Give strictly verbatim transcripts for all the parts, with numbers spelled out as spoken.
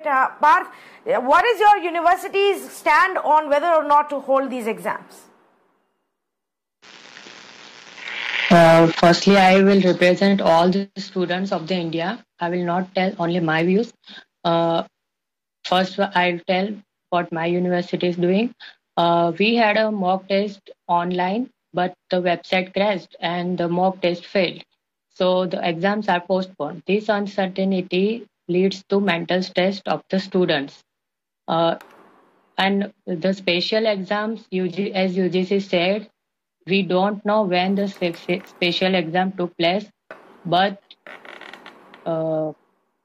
Uh, Parth, what is your university's stand on whether or not to hold these exams? Uh, firstly, I will represent all the students of the India. I will not tell only my views. Uh, first, I'll tell what my university is doing. Uh, we had a mock test online, but the website crashed and the mock test failed. So the exams are postponed. This uncertainty leads to mental stress of the students. Uh, and the special exams, U G, as U G C said, we don't know when the spe- special exam took place, but uh,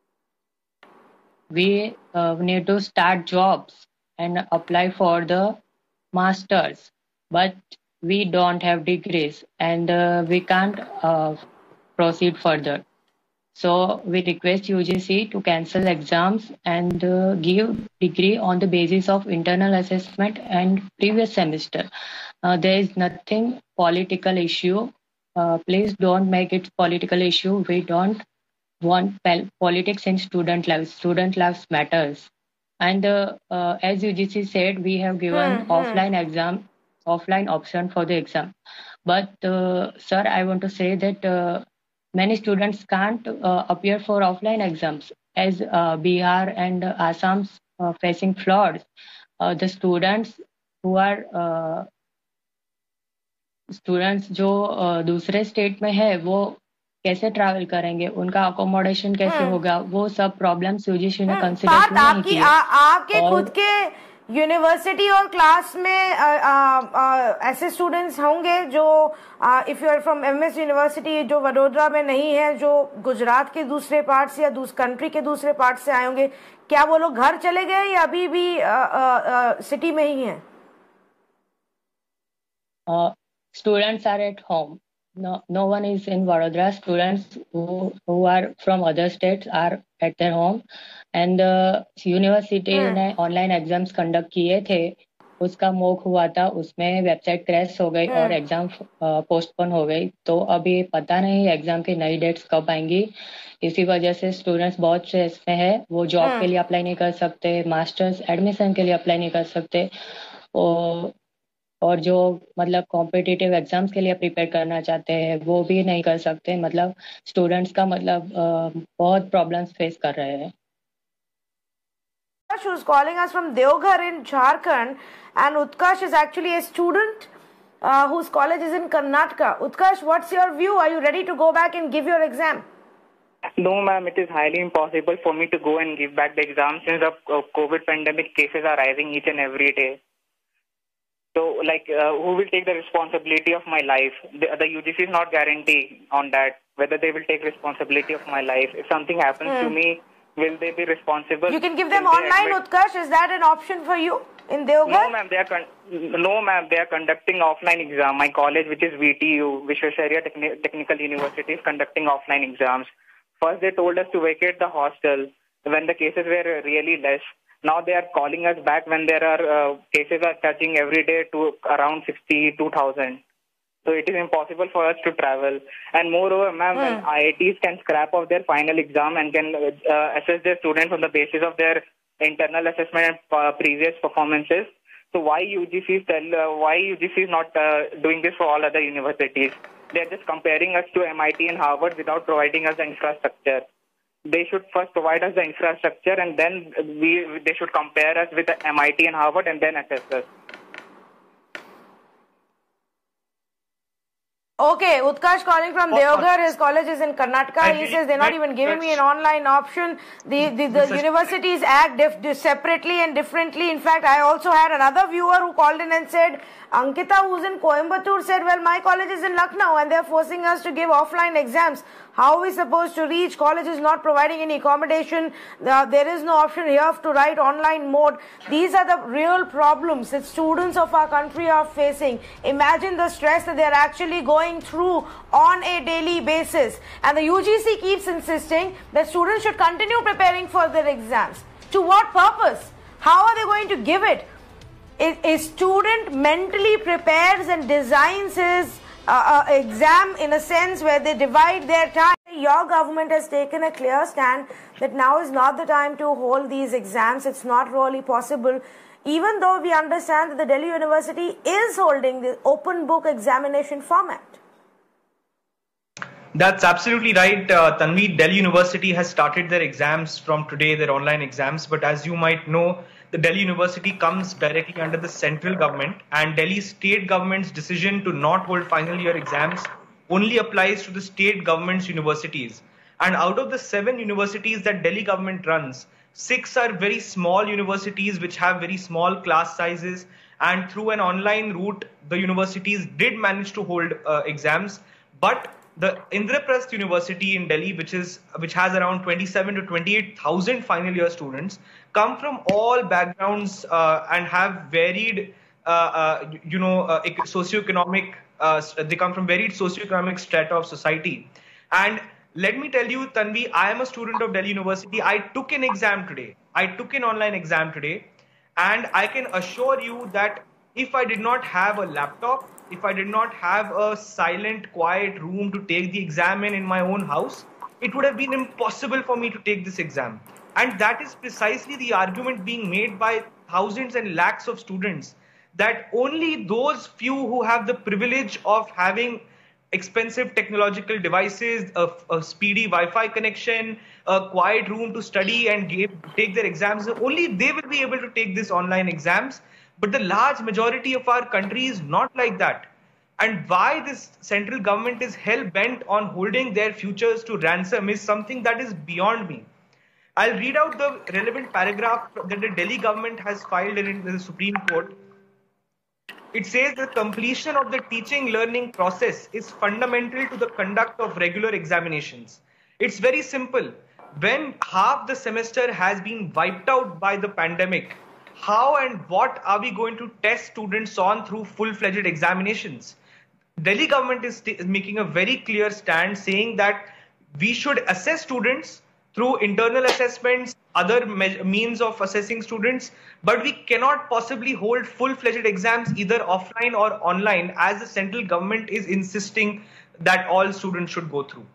we uh, need to start jobs and apply for the masters. But we don't have degrees and uh, we can't uh, proceed further. So we request U G C to cancel exams and uh, give degree on the basis of internal assessment and previous semester. Uh, there is nothing political issue. Uh, please don't make it political issue. We don't want pol- politics in student lives. Student lives matters. And uh, uh, as U G C said, we have given Hmm, hmm. offline exam, offline option for the exam. But uh, sir, I want to say that uh, many students can't uh, appear for offline exams as uh, Bihar and uh, Assam's uh, facing floods. Uh, the students who are uh, students जो uh, दूसरे state में है वो कैसे travel करेंगे, उनका accommodation कैसे हम्म, होगा, वो सब प्रॉब्लम्स यूजीसी ने हम्म, कंसीडर बात नहीं आपकी किए। आ, आपके और खुद के यूनिवर्सिटी और क्लास में आ, आ, आ, ऐसे स्टूडेंट्स होंगे जो if you are from MS university जो वडोदरा में नहीं है, जो गुजरात के दूसरे पार्ट से या दूस कंट्री के दूसरे पार्ट से आए होंगे, क्या वो लोग घर चले गए या अभी भी सिटी में ही हैं? Students are at home. No, no one is in Vadodara. Students who, who are from other states are at their home. And uh, university ने ऑनलाइन एग्जाम्स कंडक्ट किए थे, उसका मॉक हुआ था, उसमें वेबसाइट क्रैश हो गई और एग्जाम पोस्टपोन हो गई। तो अभी पता नहीं एग्जाम की नई डेट्स कब आएंगी। इसी वजह से स्टूडेंट्स बहुत स्ट्रेस में है, वो जॉब के लिए अप्लाई नहीं कर सकते, मास्टर्स एडमिशन के लिए अप्लाई नहीं कर सकते, और और जो मतलब कॉम्पिटिटिव एग्जाम्स के लिए प्रिपेयर करना चाहते हैं वो भी नहीं कर सकते। मतलब स्टूडेंट्स का मतलब बहुत प्रॉब्लम्स फेस कर रहे हैं। Utkarsh, who's calling us from Deoghar in Jharkhand, and Utkarsh is actually a student uh, whose college is in Karnataka. Utkarsh, what's your view? Are you ready to go back and give your exam? No, ma'am, it is highly impossible for me to go and give back the exam since the COVID pandemic cases are rising each and every day. So, like, uh, who will take the responsibility of my life? The, the U G C is not guaranteed on that, whether they will take responsibility of my life. If something happens hmm. to me, will they be responsible? You can give them online, Utkarsh. Is that an option for you in Deoghar? No, ma'am. They are no, ma'am. They are conducting offline exam. My college, which is V T U, Visvesvaraya Techni Technical University, is conducting offline exams. First, they told us to vacate the hostel when the cases were really less. Now they are calling us back when there are uh, cases are touching every day to around sixty-two thousand. So it is impossible for us to travel. And moreover, ma'am, hmm. when I I Ts can scrap off their final exam and can uh, assess their students on the basis of their internal assessment and uh, previous performances, so why U G C is tell uh, why U G C is not uh, doing this for all other universities? They are just comparing us to M I T and Harvard without providing us the infrastructure. They should first provide us the infrastructure, and then we they should compare us with the M I T and Harvard and then assess us. Okay, Utkarsh calling from Deoghar. His college is in Karnataka. He says they're not even giving me an online option. The the, the universities act dif dif separately and differently. In fact, I also had another viewer who called in and said, Ankita, who's in Coimbatore, said, well, my college is in Lucknow and they're forcing us to give offline exams. How are we supposed to reach? College is not providing any accommodation. Uh, there is no option here to write online mode. These are the real problems that students of our country are facing. Imagine the stress that they're actually going through on a daily basis. And the U G C keeps insisting that students should continue preparing for their exams. To what purpose? How are they going to give it? A, a student mentally prepares and designs his uh, uh, exam in a sense where they divide their time. Your government has taken a clear stand that now is not the time to hold these exams. It's not really possible, even though we understand that the Delhi University is holding the open book examination format. That's absolutely right, uh, Tanvi. Delhi University has started their exams from today, their online exams. But as you might know, the Delhi University comes directly under the central government, and Delhi state government's decision to not hold final year exams only applies to the state government's universities. And out of the seven universities that Delhi government runs, six are very small universities which have very small class sizes, and through an online route, the universities did manage to hold uh, exams. But the Indraprasth University in Delhi, which is which has around twenty-seven to twenty-eight thousand final year students, come from all backgrounds uh, and have varied, uh, uh, you know, uh, socioeconomic. Uh, they come from varied socioeconomic strata of society. And let me tell you, Tanvi, I am a student of Delhi University. I took an exam today. I took an online exam today, and I can assure you that if I did not have a laptop, if I did not have a silent, quiet room to take the exam in in my own house, it would have been impossible for me to take this exam. And that is precisely the argument being made by thousands and lakhs of students, that only those few who have the privilege of having expensive technological devices, a, a speedy Wi-Fi connection, a quiet room to study and give, take their exams, only they will be able to take these online exams. But the large majority of our country is not like that. And why this central government is hell-bent on holding their futures to ransom is something that is beyond me. I'll read out the relevant paragraph that the Delhi government has filed in the Supreme Court. It says the completion of the teaching learning process is fundamental to the conduct of regular examinations. It's very simple. When half the semester has been wiped out by the pandemic, how and what are we going to test students on through full-fledged examinations? Delhi government is, is making a very clear stand saying that we should assess students through internal assessments, other means of assessing students, but we cannot possibly hold full-fledged exams either offline or online, as the central government is insisting that all students should go through.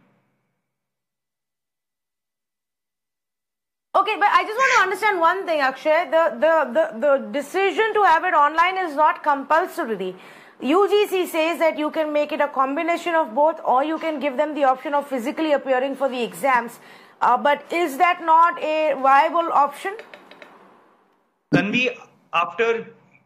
Okay, but I just want to understand one thing, Akshay. The, the, the, the decision to have it online is not compulsory. U G C says that you can make it a combination of both, or you can give them the option of physically appearing for the exams. Uh, but is that not a viable option? Tanvi, after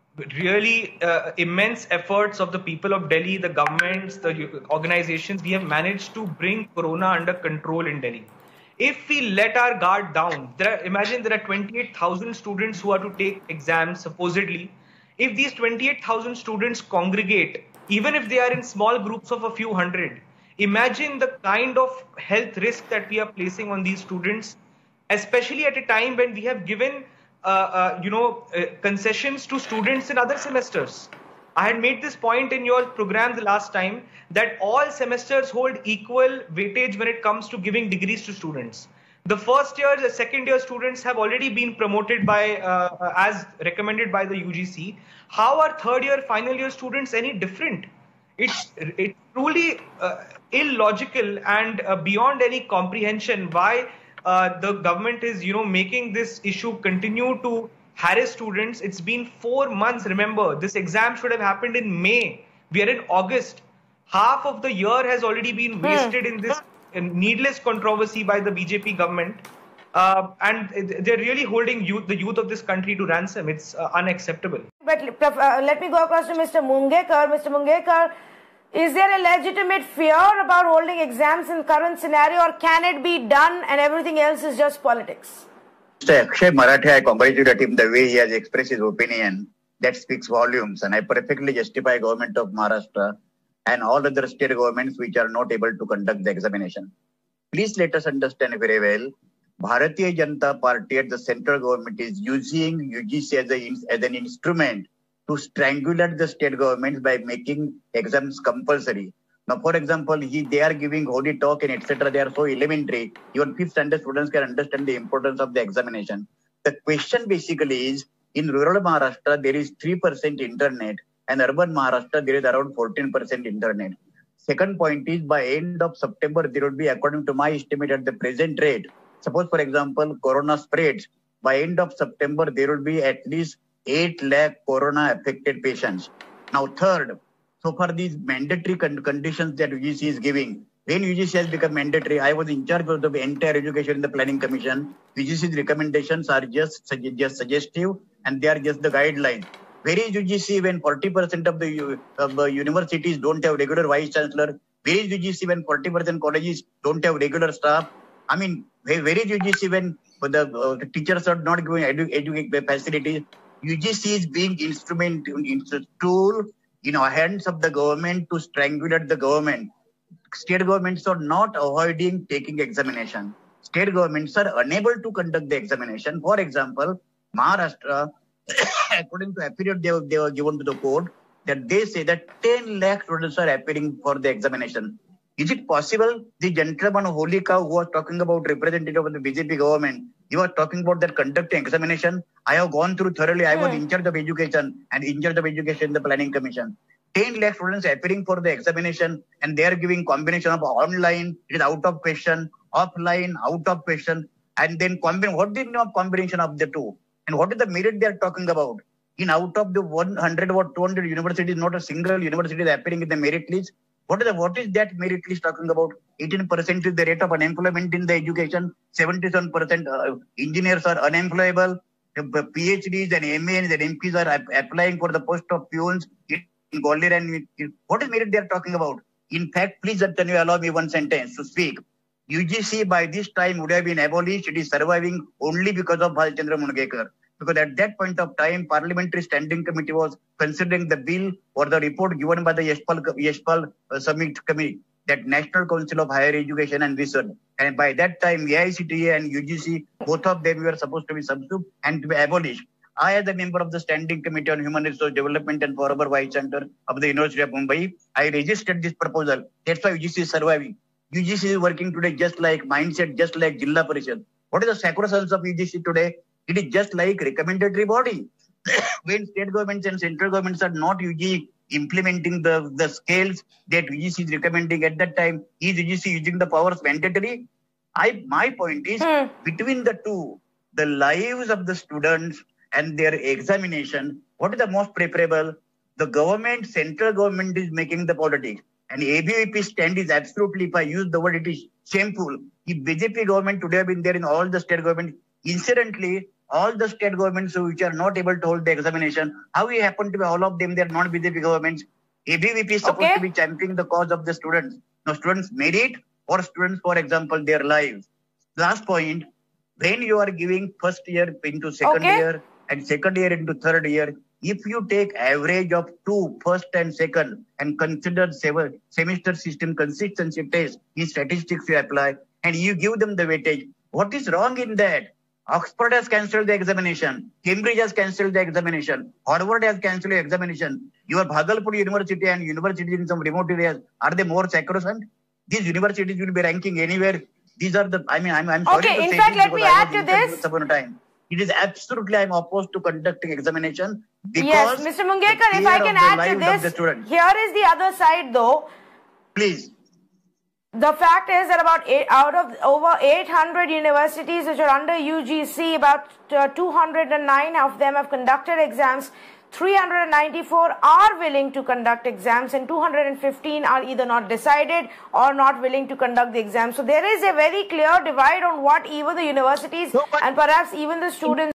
really uh, immense efforts of the people of Delhi, the governments, the organizations, we have managed to bring Corona under control in Delhi. If we let our guard down, there are, imagine there are twenty-eight thousand students who are to take exams, supposedly. If these twenty-eight thousand students congregate, even if they are in small groups of a few hundred, imagine the kind of health risk that we are placing on these students, especially at a time when we have given, uh, uh, you know, uh, concessions to students in other semesters. I had made this point in your program the last time that all semesters hold equal weightage when it comes to giving degrees to students. The first year, the second year students have already been promoted by, uh, as recommended by the U G C. How are third year, final year students any different? It's, it's truly uh, illogical and uh, beyond any comprehension why uh, the government is, you know, making this issue continue to harass students. It's been four months. Remember, this exam should have happened in May. We are in August. Half of the year has already been wasted in this needless controversy by the B J P government. Uh, and they're really holding youth, the youth of this country to ransom. It's uh, unacceptable. But uh, let me go across to Mister Mungekar. Mister Mungekar, is there a legitimate fear about holding exams in current scenario, or can it be done and everything else is just politics? Mister Akshay Marathi, I congratulate him the way he has expressed his opinion. That speaks volumes, and I perfectly justify government of Maharashtra and all other state governments which are not able to conduct the examination. Please let us understand very well. Bharatiya Janata Party at the central government is using U G C as, a, as an instrument to strangulate the state governments by making exams compulsory. Now, for example, he, they are giving holy talk and et cetera. They are so elementary. Even fifth standard students can understand the importance of the examination. The question basically is, in rural Maharashtra, there is three percent internet, and urban Maharashtra, there is around fourteen percent internet. Second point is by end of September, there would be, according to my estimate at the present rate, suppose for example, Corona spreads, by end of September, there will be at least eight lakh Corona affected patients. Now third, so far these mandatory con conditions that U G C is giving, when U G C has become mandatory, I was in charge of the entire education in the Planning Commission. U G C's recommendations are just, just suggestive and they are just the guidelines. Where is U G C when forty percent of the uh, universities don't have regular vice chancellor? Where is U G C when forty percent colleges don't have regular staff? I mean, where, where is U G C when the, uh, the teachers are not giving edu education facilities? U G C is being instrument, tool in the hands of the government to strangulate the government. State governments are not avoiding taking examination. State governments are unable to conduct the examination. For example, Maharashtra, according to affidavit they, they were given to the court, that they say that ten lakh students are appearing for the examination. Is it possible? The gentleman Holy Cow who was talking about representative of the B J P government, he was talking about that conducting examination. I have gone through thoroughly. I was in charge of education and in charge of education in the Planning Commission. ten lakh students appearing for the examination and they are giving combination of online, it is out of question, offline, out of question, and then combine. What is the combination of the two? And what is the merit they are talking about? In out of the one hundred or two hundred universities, not a single university is appearing in the merit list. What is, the, what is that merit list talking about? eighteen percent is the rate of unemployment in the education. seventy-seven percent uh, engineers are unemployable. PhDs and M As and M Ps are ap applying for the post of peons in Gwalior. And what is merit they are talking about? In fact, please can you allow me one sentence to speak. U G C by this time would have been abolished. It is surviving only because of Bhalchandra Mungekar. Because at that point of time, Parliamentary Standing Committee was considering the bill or the report given by the Yashpal, Yashpal uh, Summit Committee, that National Council of Higher Education and Research. And by that time, A I C T A and U G C, both of them were supposed to be subsumed and to be abolished. I, as a member of the Standing Committee on Human Resource Development and former Vice Chancellor of the University of Mumbai, I registered this proposal. That's why U G C is surviving. U G C is working today just like mindset, just like Jilla Parishad. What is the sacrosanct of U G C today? It is just like recommendatory body. When state governments and central governments are not U G C implementing the, the scales that U G C is recommending at that time, is U G C using the powers mandatory? I, my point is, hmm. between the two, the lives of the students and their examination, what is the most preferable? The government, central government is making the politics. And A B V P stand is absolutely, if I use the word, it is shameful. If B J P government today have been there in all the state governments, incidentally, all the state governments which are not able to hold the examination, how it happened to be all of them, they are not B J P governments. A B V P is supposed okay. to be championing the cause of the students. Now, students' merit or students, for example, their lives. Last point, when you are giving first year into second okay. year and second year into third year, if you take average of two, first and second, and consider seven semester system consistency test in statistics you apply, and you give them the weightage, what is wrong in that? Oxford has cancelled the examination. Cambridge has cancelled the examination. Harvard has cancelled the examination. Your Bhagalpur University and universities in some remote areas, are they more sacrosanct? These universities will be ranking anywhere. These are the, I mean, I'm, I'm sorry okay, to in say fact, this let me I add to this. Time. It is absolutely, I'm opposed to conducting examination because... Yes, Mister Mungekar, if I can add to this, here is the other side though. Please. The fact is that about eight, out of over eight hundred universities which are under U G C, about uh, two hundred nine of them have conducted exams. three hundred ninety-four are willing to conduct exams and two hundred fifteen are either not decided or not willing to conduct the exams. So there is a very clear divide on what even the universities no, and perhaps even the students